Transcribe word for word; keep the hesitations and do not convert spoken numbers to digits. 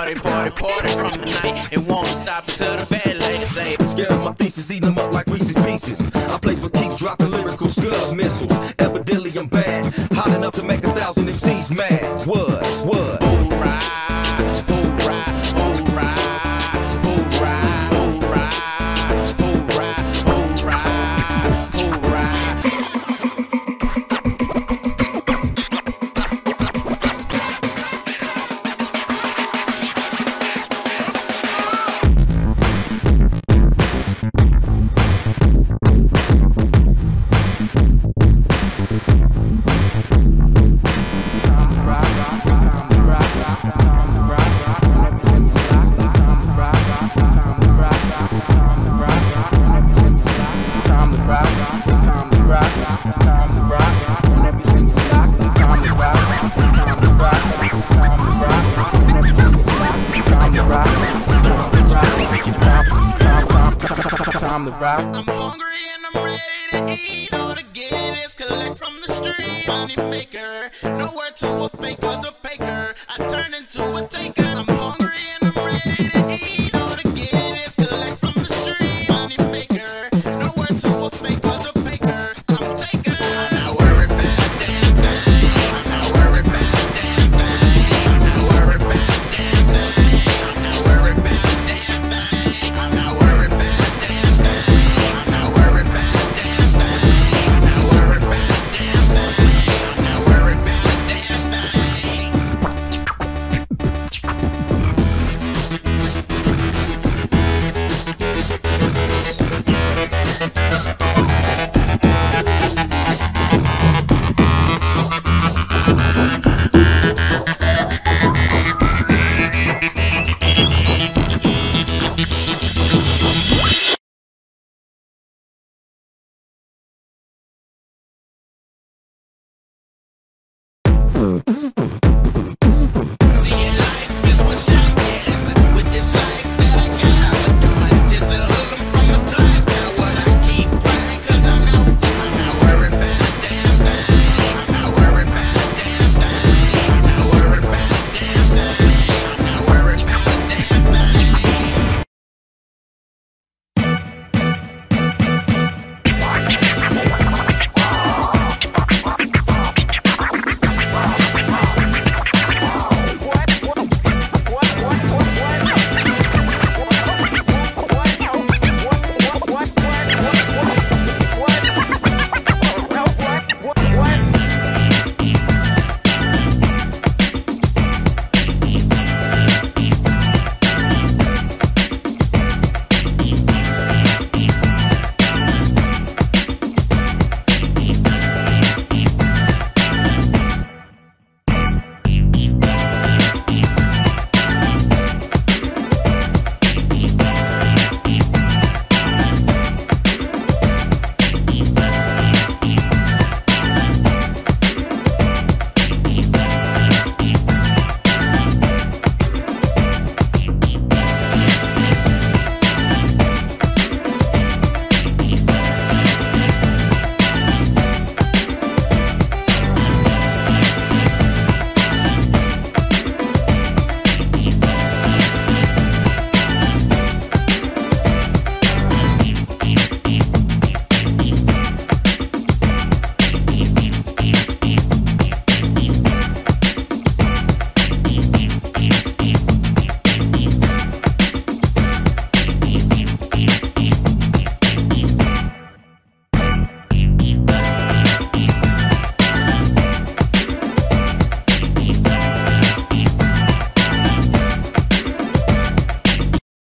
party, party, party from the night. It won't stop until the fat lady say, scared of my thesis, eating them up like Reese's Pieces. I play for keeps dropping lyrical scud missiles. Evidently I'm bad, hot enough to make a thousand M Cs mad. What? What? hoorah, hoorah, hoorah, hoorah, hoorah, hoorah, hoorah, hoorah. Time to rock. I'm hungry and I'm ready to eat. All to get is collect from the street. Money maker, nowhere to a faker's a faker. I turn into a taker.